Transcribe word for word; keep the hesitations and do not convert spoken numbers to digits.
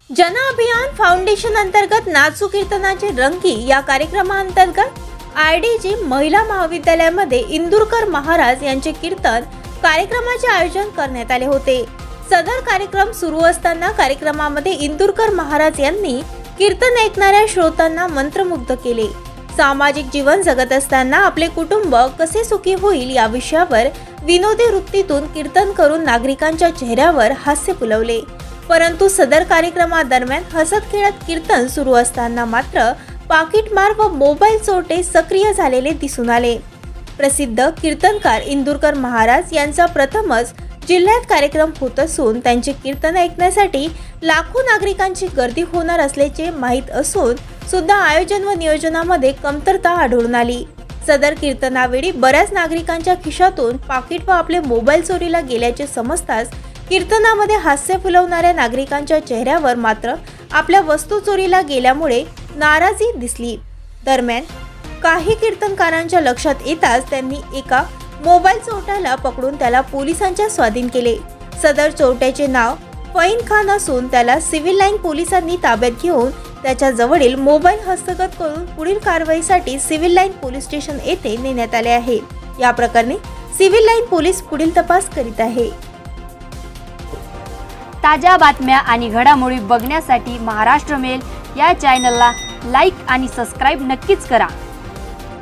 जन अभियान फाउंडेशन अंतर्गत नाचू कीर्तनाचे रंगी या कार्यक्रमांतर्गत आयडीजी महिला महाविद्यालयामध्ये इंदुरकर महाराज यांचे कीर्तन कार्यक्रमाचे आयोजन करण्यात आले होते। सदर कार्यक्रम सुरू असताना कार्यक्रमामध्ये इंदुरकर महाराज यांनी कीर्तन ऐकणाऱ्या श्रोतांना मंत्रमुग्ध केले। सामाजिक जीवन जगत असताना आपले कुटुंब कसे सुखी होईल या विषयावर विनोदी वृत्तीतून कीर्तन करून नागरिकांच्या चेहऱ्यावर हास्य फुलवले। परंतु सदर कार्यक्रमादरम्यान हसत खेळत कीर्तन सुरू असताना मात्र पाकिटमार व मोबाईल चोरटे सक्रिय झालेले दिसून आले। प्रसिद्ध कीर्तनकार इंदुरकर महाराज यांचा प्रथमच जिल्ह्यात कार्यक्रम होत असून त्यांचे कीर्तन ऐकण्यासाठी लाखो नागरिकांची गर्दी होणार असल्याचे माहीत असून सुद्धा आयोजन व नियोजनामध्ये कमतरता आढळून आली। सदर कीर्तनावेळी बऱ्याच नागरिकांच्या खिशातून पाकिट व आपले मोबाईल चोरीला गेल्याचे समजताच कीर्तनामध्ये हास्य फुलवणाऱ्या नागरिकांच्या चेहऱ्यावर मात्र आपल्या वस्तू चोरीला गेल्यामुळे नाराजी दिसली। दरम्यान काही कीर्तनकारांच्या लक्षात येताच त्यांनी एका मोबाईल चोरट्याला पकडून त्याला पोलिसांच्या स्वाधीन केले। सदर चोरट्याचे नाव फैन खान असून त्याला सिव्हिल लाईन पोलिसांनी ताब्यात घेऊन त्याच्या जवळील मोबाईल हस्तगत करून पुढील कारवाईसाठी सिव्हिल लाईन पोलीस स्टेशन येथे नेण्यात आले आहे। या प्रकरणी सिव्हिल लाईन पोलीस पुढील तपास करीत आहे। ताज्या बातम्या आणि घडामोडी बघण्यासाठी महाराष्ट्र मेल या चॅनलला लाईक आणि सबस्क्राईब नक्कीच करा।